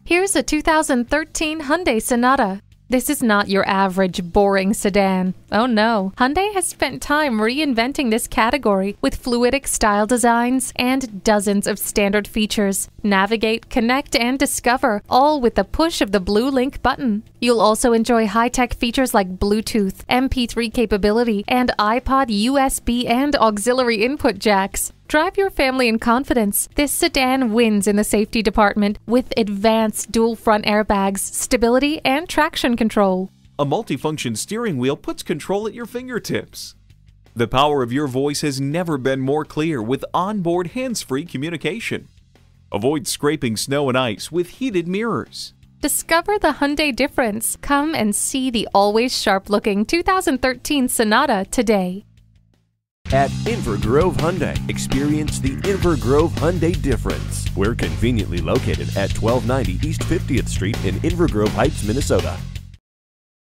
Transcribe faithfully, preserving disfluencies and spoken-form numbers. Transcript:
Here's a two thousand thirteen Hyundai Sonata. This is not your average boring sedan. Oh no, Hyundai has spent time reinventing this category with fluidic style designs and dozens of standard features. Navigate, connect, and discover, all with the push of the blue link button. You'll also enjoy high-tech features like Bluetooth, M P three capability, and iPod U S B and auxiliary input jacks. Drive your family in confidence. This sedan wins in the safety department with advanced dual front airbags, stability, and traction control. A multifunction steering wheel puts control at your fingertips. The power of your voice has never been more clear with onboard hands-free communication. Avoid scraping snow and ice with heated mirrors. Discover the Hyundai difference. Come and see the always sharp-looking two thousand thirteen Sonata today. At Inver Grove Hyundai, experience the Inver Grove Hyundai difference. We're conveniently located at twelve ninety East fiftieth Street in Inver Grove Heights, Minnesota.